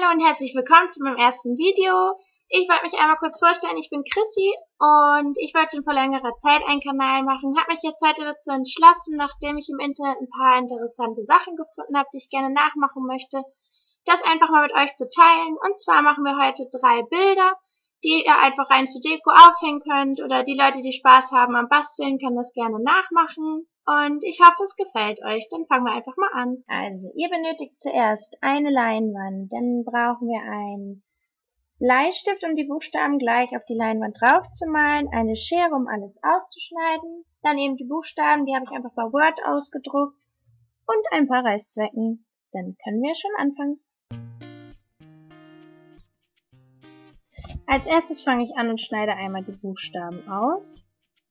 Hallo und herzlich willkommen zu meinem ersten Video. Ich wollte mich einmal kurz vorstellen, ich bin Chrissy und ich wollte schon vor längerer Zeit einen Kanal machen, habe mich jetzt heute dazu entschlossen, nachdem ich im Internet ein paar interessante Sachen gefunden habe, die ich gerne nachmachen möchte, das einfach mal mit euch zu teilen. Und zwar machen wir heute 3 Bilder, die ihr einfach rein zur Deko aufhängen könnt, oder die Leute, die Spaß haben am Basteln, können das gerne nachmachen. Und ich hoffe, es gefällt euch. Dann fangen wir einfach mal an. Also, ihr benötigt zuerst eine Leinwand. Dann brauchen wir einen Bleistift, um die Buchstaben gleich auf die Leinwand drauf zu malen. Eine Schere, um alles auszuschneiden. Dann eben die Buchstaben, die habe ich einfach bei Word ausgedruckt. Und ein paar Reißzwecken. Dann können wir schon anfangen. Als erstes fange ich an und schneide einmal die Buchstaben aus.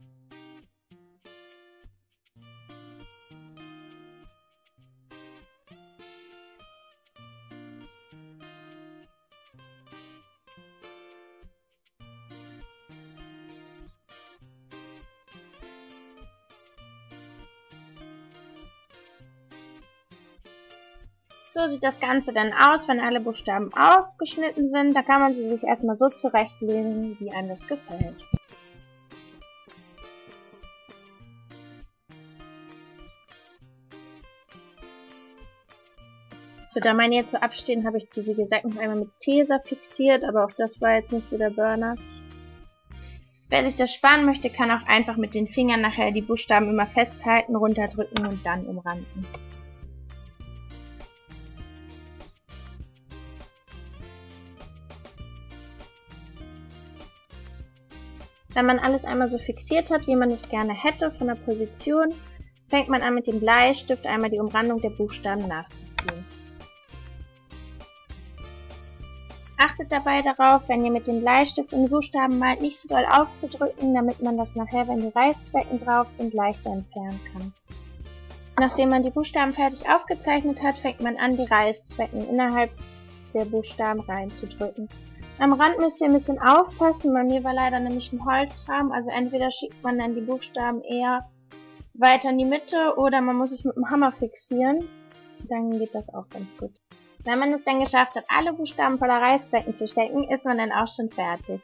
So sieht das Ganze dann aus, wenn alle Buchstaben ausgeschnitten sind. Da kann man sie sich erstmal so zurechtlegen, wie einem das gefällt. So, da meine jetzt so abstehen, habe ich die wie gesagt noch einmal mit Tesa fixiert, aber auch das war jetzt nicht so der Burner. Wer sich das sparen möchte, kann auch einfach mit den Fingern nachher die Buchstaben immer festhalten, runterdrücken und dann umranden. Wenn man alles einmal so fixiert hat, wie man es gerne hätte von der Position, fängt man an mit dem Bleistift einmal die Umrandung der Buchstaben nachzuziehen. Achtet dabei darauf, wenn ihr mit dem Bleistift in die Buchstaben malt, nicht so doll aufzudrücken, damit man das nachher, wenn die Reißzwecken drauf sind, leichter entfernen kann. Nachdem man die Buchstaben fertig aufgezeichnet hat, fängt man an, die Reißzwecken innerhalb der Buchstaben reinzudrücken. Am Rand müsst ihr ein bisschen aufpassen, bei mir war leider nämlich ein Holzrahmen, also entweder schiebt man dann die Buchstaben eher weiter in die Mitte oder man muss es mit dem Hammer fixieren, dann geht das auch ganz gut. Wenn man es dann geschafft hat, alle Buchstaben voller Reißzwecken zu stecken, ist man dann auch schon fertig.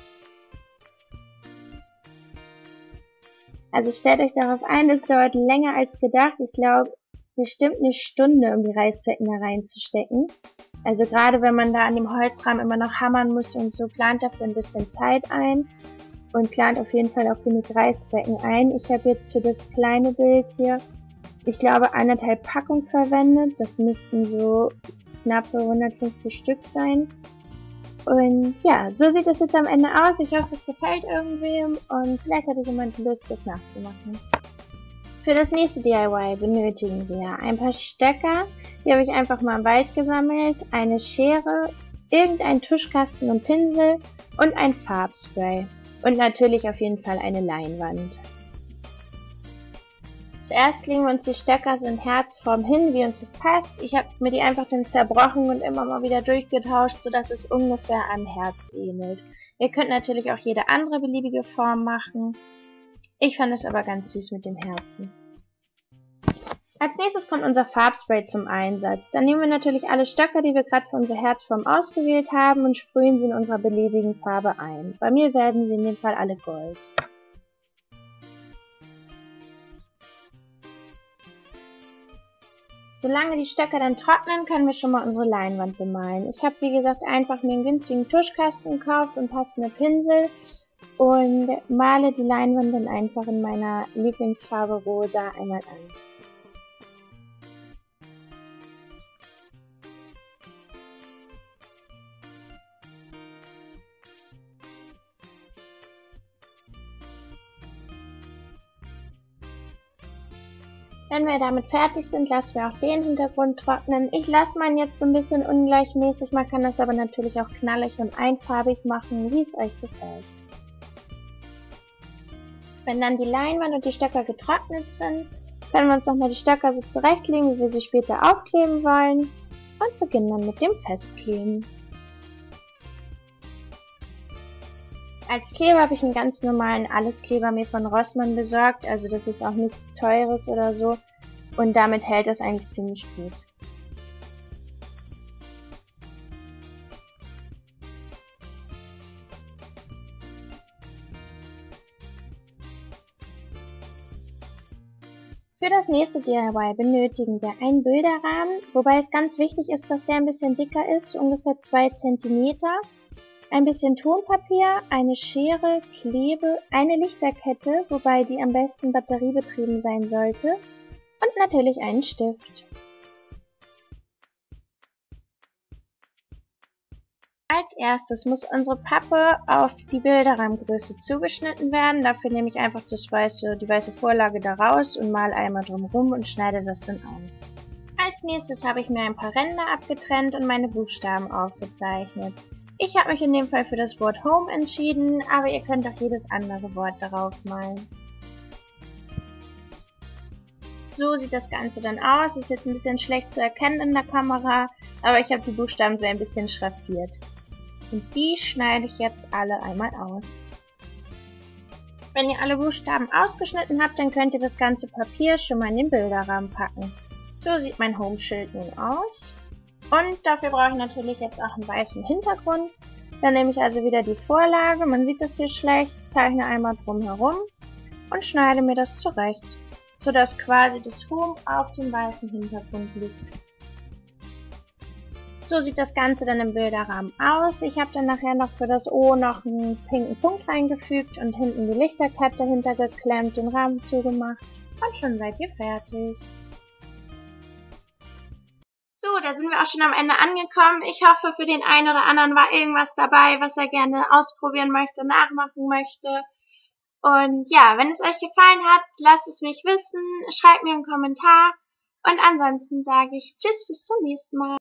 Also stellt euch darauf ein, es dauert länger als gedacht, ich glaube bestimmt eine Stunde, um die Reißzwecken da reinzustecken. Also gerade wenn man da an dem Holzrahmen immer noch hammern muss und so, plant dafür ein bisschen Zeit ein und plant auf jeden Fall auch genug Reißzwecken ein. Ich habe jetzt für das kleine Bild hier, ich glaube 1,5 Packung verwendet. Das müssten so knappe 150 Stück sein. Und ja, so sieht es jetzt am Ende aus. Ich hoffe, es gefällt irgendwem und vielleicht hat jemand Lust, das nachzumachen. Für das nächste DIY benötigen wir ein paar Stöcker, die habe ich einfach mal im Wald gesammelt, eine Schere, irgendeinen Tuschkasten und Pinsel und ein Farbspray. Und natürlich auf jeden Fall eine Leinwand. Zuerst legen wir uns die Stöcker so in Herzform hin, wie uns das passt. Ich habe mir die einfach dann zerbrochen und immer mal wieder durchgetauscht, sodass es ungefähr an Herz ähnelt. Ihr könnt natürlich auch jede andere beliebige Form machen. Ich fand es aber ganz süß mit dem Herzen. Als nächstes kommt unser Farbspray zum Einsatz. Dann nehmen wir natürlich alle Stöcker, die wir gerade für unsere Herzform ausgewählt haben und sprühen sie in unserer beliebigen Farbe ein. Bei mir werden sie in dem Fall alle Gold. Solange die Stöcker dann trocknen, können wir schon mal unsere Leinwand bemalen. Ich habe wie gesagt einfach mir einen günstigen Tuschkasten gekauft und passende Pinsel und male die Leinwand dann einfach in meiner Lieblingsfarbe Rosa einmal an. Wenn wir damit fertig sind, lassen wir auch den Hintergrund trocknen. Ich lasse meinen jetzt so ein bisschen ungleichmäßig, man kann das aber natürlich auch knallig und einfarbig machen, wie es euch gefällt. Wenn dann die Leinwand und die Stöcker getrocknet sind, können wir uns nochmal die Stöcker so zurechtlegen, wie wir sie später aufkleben wollen und beginnen dann mit dem Festkleben. Als Kleber habe ich einen ganz normalen Alleskleber mir von Rossmann besorgt, also das ist auch nichts Teures oder so und damit hält das eigentlich ziemlich gut. Für das nächste DIY benötigen wir einen Bilderrahmen, wobei es ganz wichtig ist, dass der ein bisschen dicker ist, ungefähr 2 cm, ein bisschen Tonpapier, eine Schere, Klebe, eine Lichterkette, wobei die am besten batteriebetrieben sein sollte, und natürlich einen Stift. Als erstes muss unsere Pappe auf die Bilderrahmengröße zugeschnitten werden. Dafür nehme ich einfach die weiße Vorlage da raus und male einmal drumherum und schneide das dann aus. Als nächstes habe ich mir ein paar Ränder abgetrennt und meine Buchstaben aufgezeichnet. Ich habe mich in dem Fall für das Wort Home entschieden, aber ihr könnt auch jedes andere Wort darauf malen. So sieht das Ganze dann aus. Ist jetzt ein bisschen schlecht zu erkennen in der Kamera, aber ich habe die Buchstaben so ein bisschen schraffiert. Und die schneide ich jetzt alle einmal aus. Wenn ihr alle Buchstaben ausgeschnitten habt, dann könnt ihr das ganze Papier schon mal in den Bilderrahmen packen. So sieht mein Home-Schild nun aus. Und dafür brauche ich natürlich jetzt auch einen weißen Hintergrund. Dann nehme ich also wieder die Vorlage, man sieht das hier schlecht, zeichne einmal drumherum und schneide mir das zurecht, sodass quasi das Home auf dem weißen Hintergrund liegt. So sieht das Ganze dann im Bilderrahmen aus. Ich habe dann nachher noch für das O noch einen pinken Punkt reingefügt und hinten die Lichterkette hintergeklemmt, den Rahmen zugemacht und schon seid ihr fertig. So, da sind wir auch schon am Ende angekommen. Ich hoffe, für den einen oder anderen war irgendwas dabei, was er gerne ausprobieren möchte, nachmachen möchte. Und ja, wenn es euch gefallen hat, lasst es mich wissen, schreibt mir einen Kommentar. Und ansonsten sage ich Tschüss, bis zum nächsten Mal.